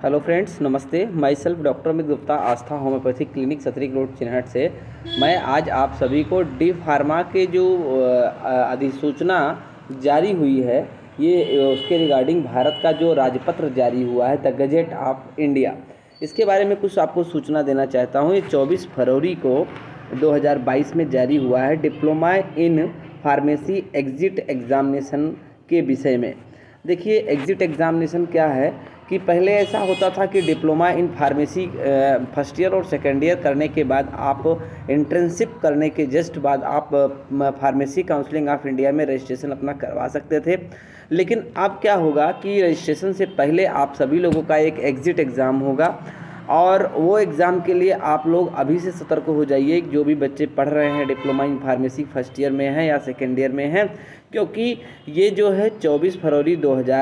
Hello friends, नमस्ते। Myself doctor Amit Gupta, Aastha homeopathic clinic, Satrik road, Chinhat से। मैं आज आप सभी को डी फार्मा के जो अधिसूचना जारी हुई है, ये उसके रिगार्डिंग भारत का जो राजपत्र जारी हुआ है, द गजेट ऑफ इंडिया, इसके बारे में कुछ आपको सूचना देना चाहता हूँ। ये 24 फरवरी को 2022 में जारी हुआ है, diploma in pharmacy exit examination के विषय में। देखिए, एग्जिट एग्जामिनेशन क्या है कि पहले ऐसा होता था कि diploma in pharmacy first year और सेकेंड ईयर करने के बाद आप इंटर्नशिप करने के जस्ट बाद आप फार्मेसी काउंसिलिंग ऑफ इंडिया में रजिस्ट्रेशन अपना करवा सकते थे। लेकिन अब क्या होगा कि रजिस्ट्रेशन से पहले आप सभी लोगों का एक एग्जिट एग्ज़ाम होगा, और वो एग्ज़ाम के लिए आप लोग अभी से सतर्क हो जाइए, जो भी बच्चे पढ़ रहे हैं diploma in pharmacy first year में हैं या सेकेंड ईयर में हैं, क्योंकि ये जो है 24 फरवरी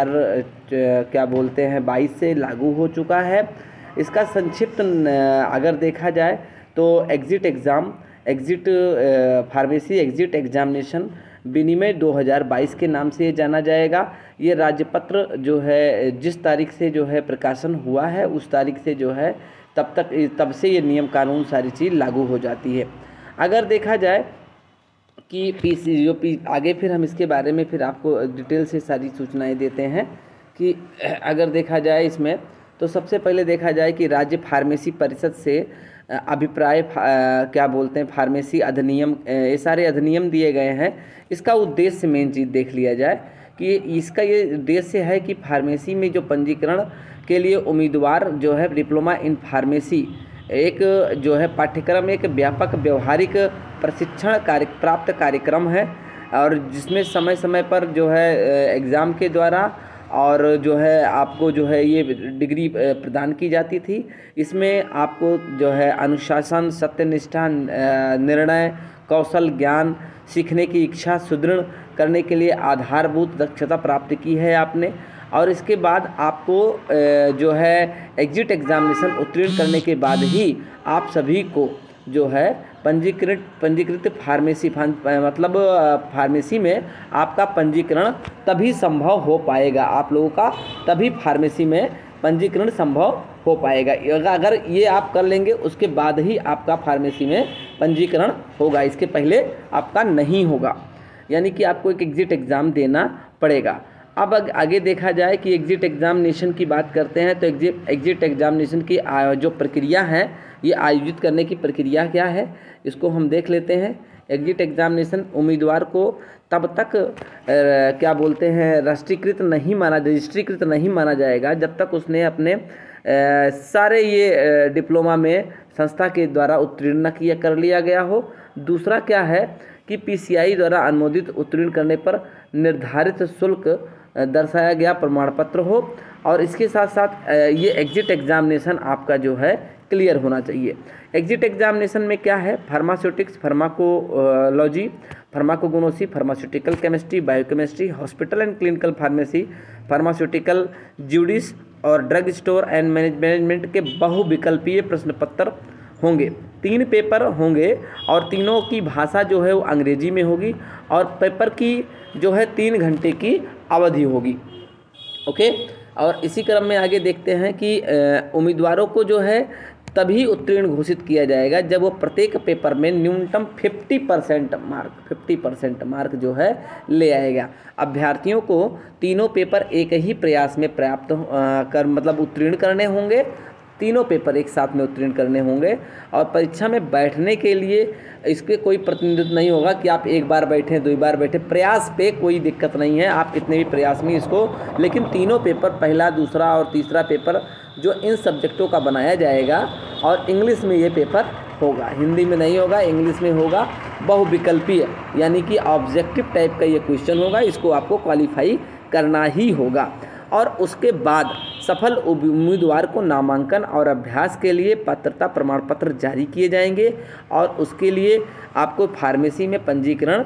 2022 से लागू हो चुका है। इसका संक्षिप्त अगर देखा जाए तो एग्जिट फार्मेसी एग्जिट एग्जामिनेशन विनिमय 2022 के नाम से जाना जाएगा। ये राज्यपत्र जो है जिस तारीख से जो है प्रकाशन हुआ है, उस तारीख से जो है तब से ये नियम कानून सारी चीज़ लागू हो जाती है। अगर देखा जाए कि आगे फिर हम इसके बारे में फिर आपको डिटेल से सारी सूचनाएं देते हैं कि अगर देखा जाए इसमें, तो सबसे पहले देखा जाए कि राज्य फार्मेसी परिषद से अभिप्राय फार्मेसी अधिनियम, ये सारे अधिनियम दिए गए हैं। इसका उद्देश्य मेन चीज़ देख लिया जाए कि इसका ये उद्देश्य है कि फार्मेसी में जो पंजीकरण के लिए उम्मीदवार जो है डिप्लोमा इन फार्मेसी एक जो है पाठ्यक्रम, एक व्यापक व्यवहारिक प्रशिक्षण प्राप्त कार्यक्रम है, और जिसमें समय समय पर जो है एग्ज़ाम के द्वारा और जो है आपको जो है ये डिग्री प्रदान की जाती थी। इसमें आपको जो है अनुशासन, सत्यनिष्ठा, निर्णय, कौशल, ज्ञान, सीखने की इच्छा सुदृढ़ करने के लिए आधारभूत दक्षता प्राप्त की है आपने। और इसके बाद आपको जो है एग्जिट एग्जामिनेशन उत्तीर्ण करने के बाद ही आप सभी को जो है पंजीकृत मतलब फार्मेसी में आपका पंजीकरण तभी संभव हो पाएगा, आप लोगों का तभी फार्मेसी में पंजीकरण संभव हो पाएगा। अगर ये आप कर लेंगे, उसके बाद ही आपका फार्मेसी में पंजीकरण होगा, इसके पहले आपका नहीं होगा। यानी कि आपको एक एग्जिट एग्ज़ाम देना पड़ेगा। अब आगे देखा जाए कि एग्जिट एग्जामिनेशन की बात करते हैं, तो एग्जिट एग्जामिनेशन की जो प्रक्रिया है, ये आयोजित करने की प्रक्रिया क्या है, इसको हम देख लेते हैं। एग्जिट एग्जामिनेशन उम्मीदवार को तब तक रजिस्ट्रीकृत नहीं माना जाएगा जब तक उसने अपने सारे ये डिप्लोमा में संस्था के द्वारा उत्तीर्ण कर लिया गया हो। दूसरा क्या है कि पीसीआई द्वारा अनुमोदित उत्तीर्ण करने पर निर्धारित शुल्क दर्शाया गया प्रमाण पत्र हो, और इसके साथ साथ ये एग्जिट एग्जामिनेशन आपका जो है क्लियर होना चाहिए। एग्जिट एग्जामिनेशन में क्या है, pharmaceutics, pharmacology, pharmacognosy, pharmaceutical chemistry, biochemistry, hospital and clinical pharmacy, pharmaceutical ज्यूडिस और ड्रग स्टोर एंड मैनेजमेंट के बहुविकल्पीय प्रश्न पत्र होंगे। 3 पेपर होंगे और तीनों की भाषा जो है वो अंग्रेजी में होगी, और पेपर की जो है 3 घंटे की अवधि होगी। ओके, और इसी क्रम में आगे देखते हैं कि उम्मीदवारों को जो है तभी उत्तीर्ण घोषित किया जाएगा जब वो प्रत्येक पेपर में न्यूनतम 50% मार्क जो है ले आएगा। अभ्यर्थियों को तीनों पेपर एक ही प्रयास में उत्तीर्ण करने होंगे। तीनों पेपर एक साथ में उत्तीर्ण करने होंगे, और परीक्षा में बैठने के लिए इसके कोई प्रतिनिधित्व नहीं होगा कि आप एक बार बैठे, 2 बार बैठे। प्रयास पे कोई दिक्कत नहीं है, आप कितने भी प्रयास में इसको, लेकिन तीनों पेपर, पहला, दूसरा और तीसरा पेपर जो इन सब्जेक्टों का बनाया जाएगा, और इंग्लिश में ये पेपर होगा, हिंदी में नहीं होगा, इंग्लिश में होगा। बहुविकल्पीय यानी कि ऑब्जेक्टिव टाइप का ये क्वेश्चन होगा, इसको आपको क्वालिफाई करना ही होगा। और उसके बाद सफल उम्मीदवार को नामांकन और अभ्यास के लिए पात्रता प्रमाण पत्र जारी किए जाएंगे, और उसके लिए आपको फार्मेसी में पंजीकरण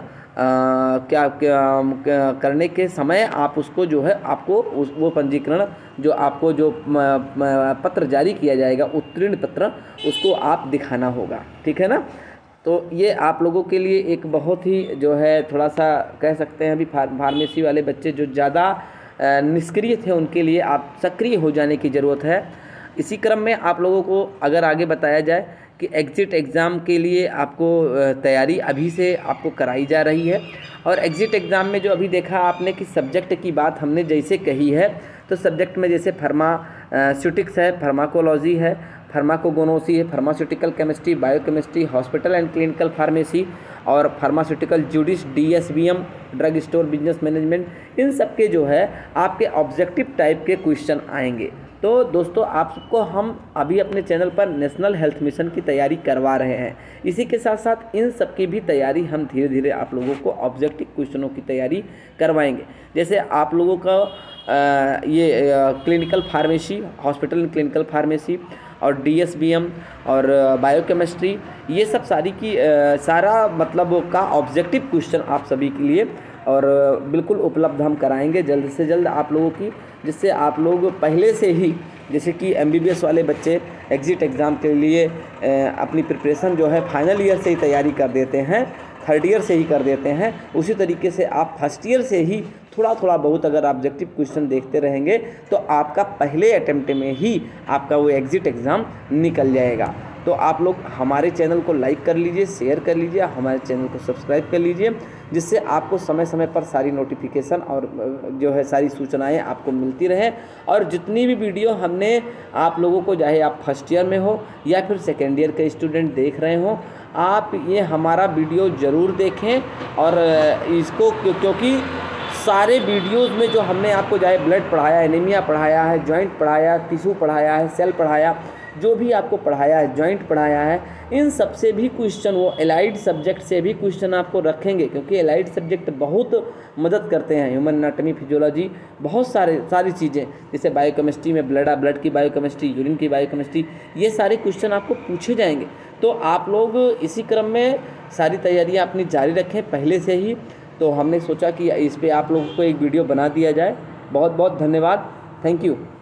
करने के समय आप उसको जो है आपको वो पंजीकरण जो आपको जो पत्र जारी किया जाएगा, उत्तीर्ण पत्र, उसको आप दिखाना होगा। ठीक है ना। तो ये आप लोगों के लिए एक बहुत ही जो है थोड़ा सा कह सकते हैं, अभी फार्मेसी वाले बच्चे जो ज़्यादा निष्क्रिय थे, उनके लिए आप सक्रिय हो जाने की ज़रूरत है। इसी क्रम में आप लोगों को अगर आगे बताया जाए कि एग्ज़िट एग्ज़ाम के लिए आपको तैयारी अभी से आपको कराई जा रही है। और एग्ज़िट एग्ज़ाम में जो अभी देखा आपने कि सब्जेक्ट की बात हमने जैसे कही है, तो सब्जेक्ट में जैसे फार्मास्यूटिक्स है, फार्माकोलॉजी है, फार्माकोगोनोसी है, pharmaceutical chemistry, biochemistry, hospital and clinical pharmacy और फार्मास्यूटिकल जूडिस, DSBM, drug store business management, इन सब के जो है आपके ऑब्जेक्टिव टाइप के क्वेश्चन आएंगे। तो दोस्तों आपको हम अभी अपने चैनल पर नेशनल हेल्थ मिशन की तैयारी करवा रहे हैं। इसी के साथ साथ इन सब की भी तैयारी हम धीरे धीरे आप लोगों को ऑब्जेक्टिव क्वेश्चनों की तैयारी करवाएंगे। जैसे आप लोगों का ये clinical pharmacy, hospital and clinical pharmacy और DSBM और बायोकेमिस्ट्री, ये सब सारी की सारा मतलब का ऑब्जेक्टिव क्वेश्चन आप सभी के लिए और बिल्कुल उपलब्ध हम कराएंगे जल्द से जल्द आप लोगों की, जिससे आप लोग पहले से ही, जैसे कि MBBS वाले बच्चे एग्ज़िट एग्ज़ाम के लिए अपनी प्रिपरेशन जो है फाइनल ईयर से ही तैयारी कर देते हैं, थर्ड ईयर से ही कर देते हैं, उसी तरीके से आप फर्स्ट ईयर से ही थोड़ा थोड़ा बहुत अगर ऑब्जेक्टिव क्वेश्चन देखते रहेंगे तो आपका पहले अटेम्प्ट में ही आपका वो एग्ज़िट एग्ज़ाम निकल जाएगा। तो आप लोग हमारे चैनल को लाइक कर लीजिए, शेयर कर लीजिए, हमारे चैनल को सब्सक्राइब कर लीजिए, जिससे आपको समय समय पर सारी नोटिफिकेशन और जो है सारी सूचनाएं आपको मिलती रहें। और जितनी भी वीडियो हमने आप लोगों को, चाहे आप फर्स्ट ईयर में हो या फिर सेकेंड ईयर के स्टूडेंट देख रहे हो, आप ये हमारा वीडियो ज़रूर देखें। और इसको क्योंकि सारे वीडियोस में जो हमने आपको चाहे ब्लड पढ़ाया, एनीमिया पढ़ाया है, जॉइंट पढ़ाया, टिश्यू पढ़ाया है, सेल पढ़ाया, जो भी आपको पढ़ाया है, जॉइंट पढ़ाया है, इन सब से भी क्वेश्चन, वो एलाइड सब्जेक्ट से भी क्वेश्चन आपको रखेंगे, क्योंकि एलाइड सब्जेक्ट बहुत मदद करते हैं। ह्यूमन एनाटॉमी, फिजियोलॉजी, बहुत सारी चीज़ें, जैसे बायोकेमिस्ट्री में ब्लड की बायोकेमिस्ट्री, यूरिन की बायोकेमिस्ट्री, ये सारे क्वेश्चन आपको पूछे जाएंगे। तो आप लोग इसी क्रम में सारी तैयारियाँ अपनी जारी रखें पहले से ही। तो हमने सोचा कि इस पर आप लोगों को एक वीडियो बना दिया जाए। बहुत बहुत धन्यवाद। Thank you.